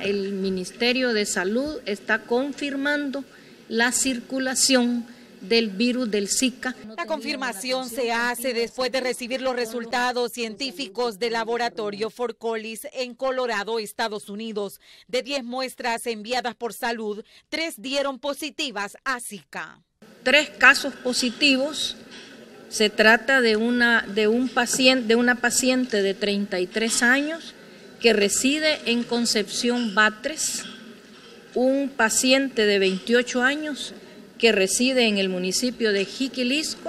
el Ministerio de Salud está confirmando la circulación del virus del Zika. La confirmación se hace después de recibir los resultados científicos del laboratorio Fort Collins en Colorado, Estados Unidos. De 10 muestras enviadas por Salud, 3 dieron positivas a Zika. 3 casos positivos. Se trata de una paciente de 33 años que reside en Concepción Batres, un paciente de 28 años que reside en el municipio de Jiquilisco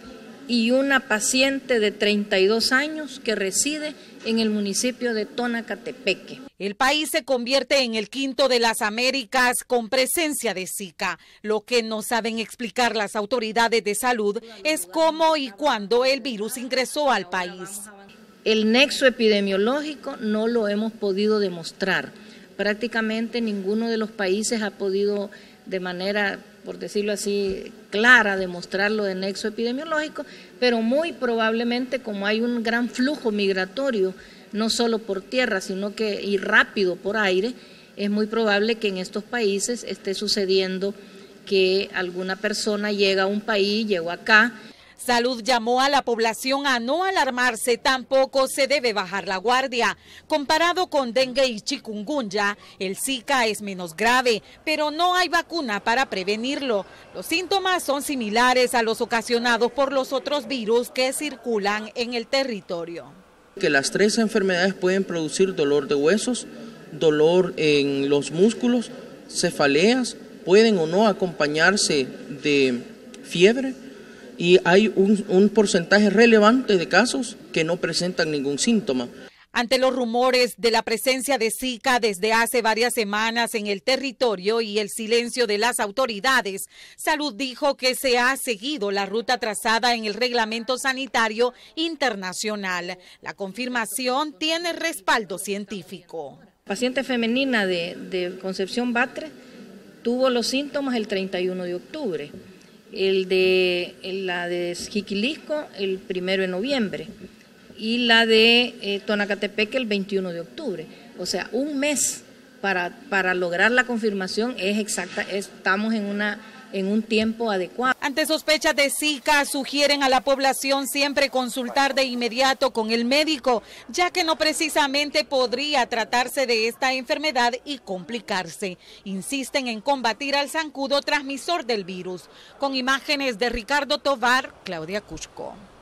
y una paciente de 32 años que reside en el municipio de Tonacatepeque. El país se convierte en el 5º de las Américas con presencia de Zika. Lo que no saben explicar las autoridades de salud es cómo y cuándo el virus ingresó al país. El nexo epidemiológico no lo hemos podido demostrar. Prácticamente ninguno de los países ha podido de manera, por decirlo así, clara, demostrarlo de nexo epidemiológico, pero muy probablemente, como hay un gran flujo migratorio, no solo por tierra, sino que y rápido por aire, es muy probable que en estos países esté sucediendo que alguna persona llega a un país, llegó acá. Salud llamó a la población a no alarmarse, tampoco se debe bajar la guardia. Comparado con dengue y chikungunya, el Zika es menos grave, pero no hay vacuna para prevenirlo. Los síntomas son similares a los ocasionados por los otros virus que circulan en el territorio. Que las 3 enfermedades pueden producir dolor de huesos, dolor en los músculos, cefaleas, pueden o no acompañarse de fiebre. Y hay un porcentaje relevante de casos que no presentan ningún síntoma. Ante los rumores de la presencia de Zika desde hace varias semanas en el territorio y el silencio de las autoridades, Salud dijo que se ha seguido la ruta trazada en el Reglamento Sanitario Internacional. La confirmación tiene respaldo científico. Paciente femenina de Concepción Batres tuvo los síntomas el 31 de octubre. La de Jiquilisco el 1 de noviembre y la de Tonacatepeque el 21 de octubre. O sea, un mes para lograr la confirmación es exacta, estamos en un tiempo adecuado. Ante sospechas de Zika, sugieren a la población siempre consultar de inmediato con el médico, ya que no precisamente podría tratarse de esta enfermedad y complicarse. Insisten en combatir al zancudo transmisor del virus. Con imágenes de Ricardo Tovar, Claudia Cusco.